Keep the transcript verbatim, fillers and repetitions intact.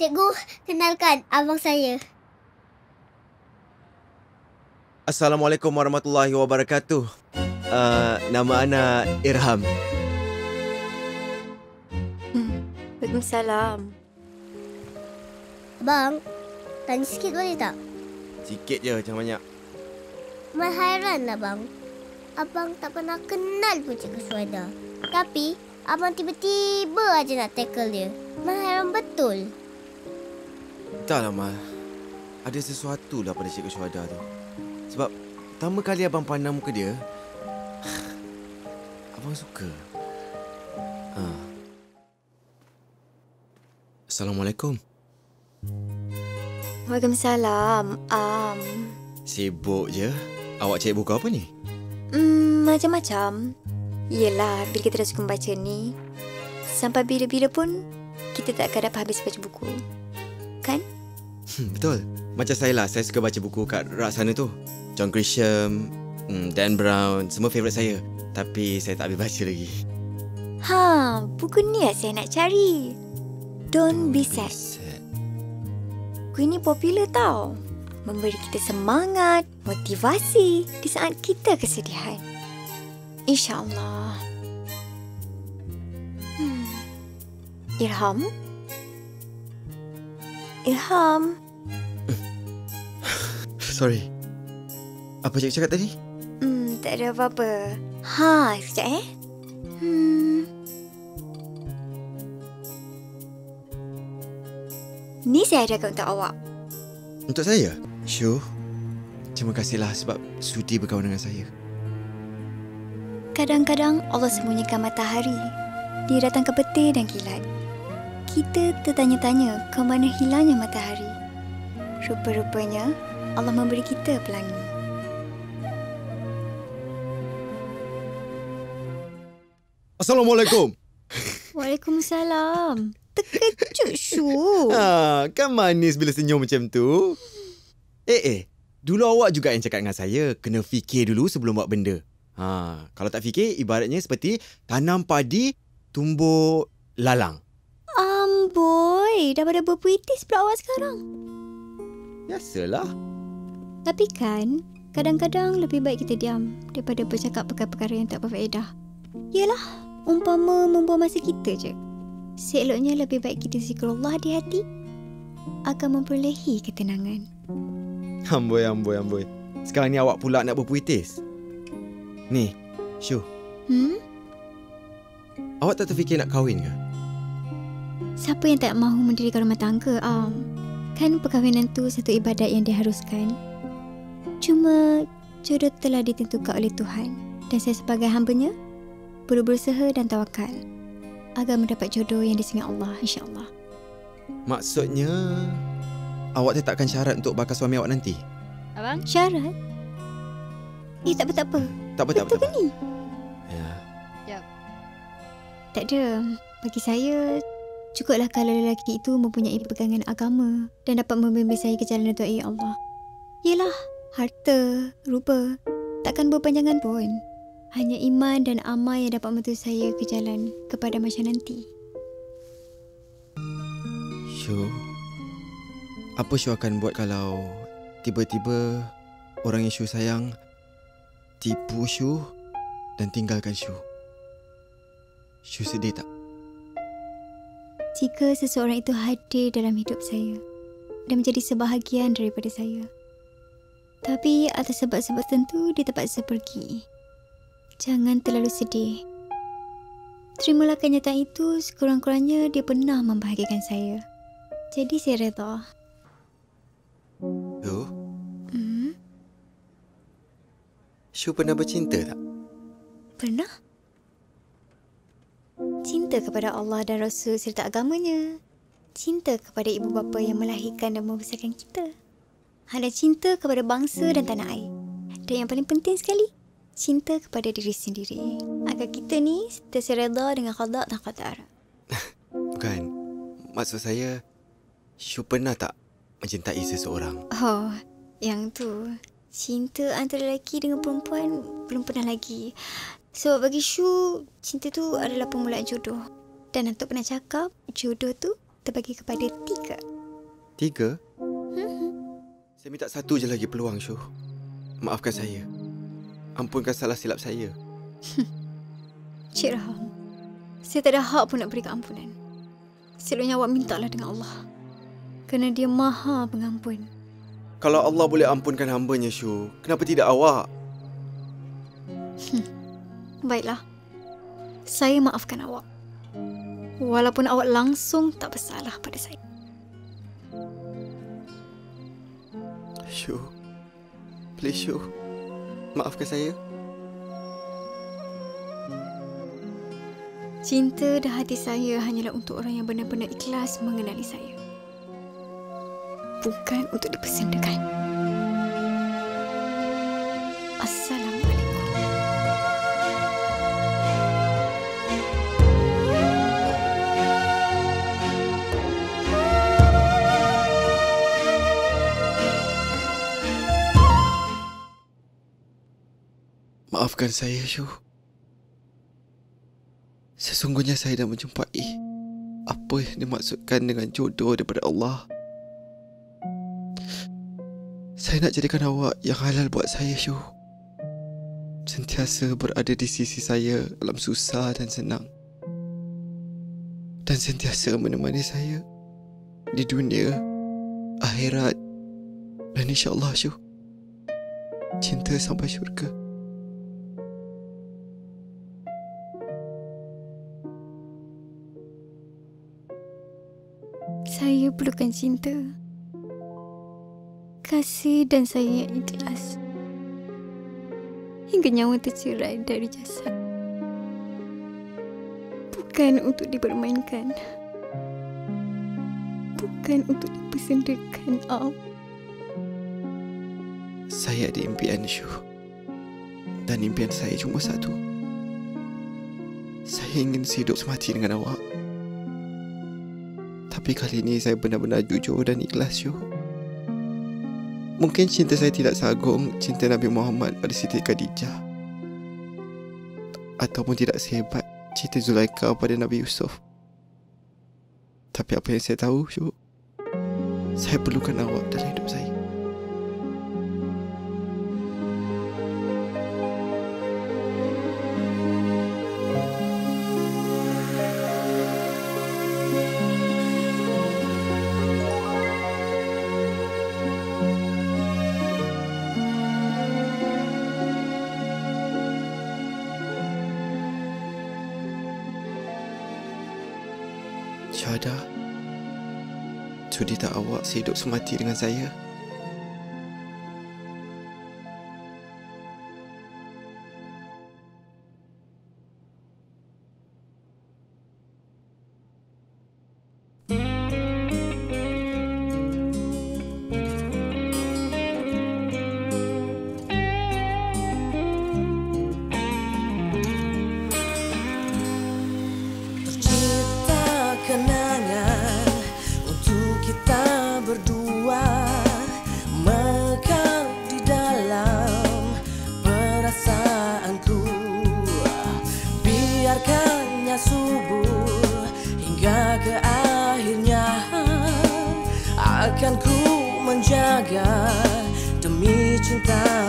Cikgu, kenalkan abang saya. Assalamualaikum warahmatullahi wabarakatuh. Uh, nama Ana Irham. Hmm. Waalaikumsalam. Abang, tanya sikit boleh tak? Sikit je, jangan banyak. Mai hairan lah bang. Abang tak pernah kenal pun Cikgu Suhaida. Tapi, abang tiba-tiba aja nak tackle dia. Mai hairan betul. Taklah, Mal. Ada sesuatu lah pada Cikgu Syuhada tu. Sebab pertama kali abang pandang muka dia, abang suka. Ha. Assalamualaikum. Waalaikumsalam. Um, Sibuk je. Awak cari buku apa ni? hmm, macam-macam. Yelah, bila kita dah suka membaca ni, sampai bila-bila pun kita tak akan dapat habis baca buku. Kan? Hmm, betul. Macam saya lah, saya suka baca buku kat rak sana tu. John Grisham, Dan Brown, semua favourite saya. Tapi saya tak habis baca lagi. Ha, buku ni lah saya nak cari. Don't, Don't be sad. sad. Buku ni popular tau. Memberi kita semangat, motivasi di saat kita kesedihan. InsyaAllah. Hmm. Irham? Irham? Sorry. Apa cikgu cakap tadi? Hmm, tak ada apa-apa. Ha, sekejap eh. Hmm. Ni saya adakan untuk awak. Untuk saya? Syu, terima kasihlah sebab sudi berkawan dengan saya. Kadang-kadang Allah sembunyikan matahari. Dia datang ke petir dan kilat. Kita tertanya-tanya ke mana hilangnya matahari. Rupa-rupanya Allah memberi kita pelangi. Assalamualaikum. Waalaikumsalam. Terkejut, Syu. Ha, kan manis bila senyum macam tu. Eh, eh. Dulu awak juga yang cakap dengan saya, kena fikir dulu sebelum buat benda. Ha, kalau tak fikir, ibaratnya seperti tanam padi, tumbuh lalang. Amboi, dah pada berpuitis pula awak sekarang. Biasalah. Tapi kan, kadang-kadang lebih baik kita diam daripada bercakap perkara-perkara yang tak berfaedah. Yelah, umpama membuang masa kita je. Seeloknya lebih baik kita zikrullah di hati akan memperolehi ketenangan. Amboi, amboi, amboi. Sekarang ni awak pula nak berpuitis. Ni, Syu. Hmm? Awak tak terfikir nak kahwin ke? Siapa yang tak mahu mendirikan rumah tangga, Am? Kan perkahwinan tu satu ibadat yang diharuskan. Cuma jodoh telah ditentukan oleh Tuhan. Dan saya sebagai hambanya perlu berusaha dan tawakal agar mendapat jodoh yang disengah Allah, insya-Allah. Maksudnya, awak tetapkan syarat untuk bakal suami awak nanti? Abang? Syarat? Eh, tak apa, tak apa. Tak apa, tak apa. Betul ke ni? Ya. Yap. Tak ada. Bagi saya, cukuplah kalau lelaki itu mempunyai pegangan agama dan dapat membimbing saya ke jalan doa Allah. Yelah, harta, rupa, takkan berpanjangan pun. Hanya iman dan amal yang dapat membantu saya ke jalan kepada masa nanti. Syu, apa Syu akan buat kalau tiba-tiba orang yang Syu sayang tipu Syu dan tinggalkan Syu? Syu sedih tak? Jika seseorang itu hadir dalam hidup saya dan menjadi sebahagian daripada saya, tapi atas sebab-sebab tertentu dia terpaksa pergi, jangan terlalu sedih. Terimalah kenyataan itu, sekurang-kurangnya dia pernah membahagiakan saya. Jadi saya redha. Syu, Hmm? Syu pernah bercinta tak? Pernah? Cinta kepada Allah dan Rasul serta agamanya. Cinta kepada ibu bapa yang melahirkan dan membesarkan kita. Ada cinta kepada bangsa dan tanah air. Dan yang paling penting sekali, cinta kepada diri sendiri. Agar kita ni tersereda dengan qada dan qadar. Bukan. Maksud saya, Syu pernah tak mencintai seseorang? Oh, yang tu. Cinta antara lelaki dengan perempuan belum pernah lagi. Sebab bagi Syu, cinta tu adalah permulaan jodoh. Dan untuk pernah cakap, jodoh tu terbagi kepada tiga. Tiga? Saya minta satu je lagi peluang, Syuh. Maafkan saya. Ampunkan salah silap saya. Cik Raham, saya tak ada hak pun nak berikan ampunan. Selebihnya awak mintalah dengan Allah. Kerana dia maha pengampun. Kalau Allah boleh ampunkan hamba-Nya, Syuh, kenapa tidak awak? Baiklah. Saya maafkan awak. Walaupun awak langsung tak bersalah pada saya. Syuh, please Syuh, maafkan saya. Cinta dan hati saya hanyalah untuk orang yang benar-benar ikhlas mengenali saya. Bukan untuk dipersendakan. Assalamualaikum. Maafkan saya, Syuh. Sesungguhnya saya dah menjumpai apa yang dimaksudkan dengan jodoh daripada Allah. Saya nak jadikan awak yang halal buat saya, Syuh. Sentiasa berada di sisi saya dalam susah dan senang. Dan sentiasa menemani saya di dunia, akhirat dan insya-Allah, Syuh, cinta sampai syurga. Saya perlukan cinta, kasih dan sayang yang ikhlas hingga nyawa tercerai dari jasad. Bukan untuk dipermainkan, bukan untuk dipersendakan. Am. Saya ada impian, Syuh. Dan impian saya cuma satu. Saya ingin hidup semati dengan awak. Tapi kali ini saya benar-benar jujur dan ikhlas, Syuh. Mungkin cinta saya tidak seagung cinta Nabi Muhammad pada Siti Khadijah, ataupun tidak sehebat cinta Zulaikha pada Nabi Yusuf. Tapi apa yang saya tahu, Syuh, saya perlukan awak dalam hidup saya. Syahada, sudi tak awak sehidup semati dengan saya? Kenangan untuk kita berdua mekar di dalam perasaanku. Biarkannya subur hingga ke akhirnya, akan ku menjaga demi cinta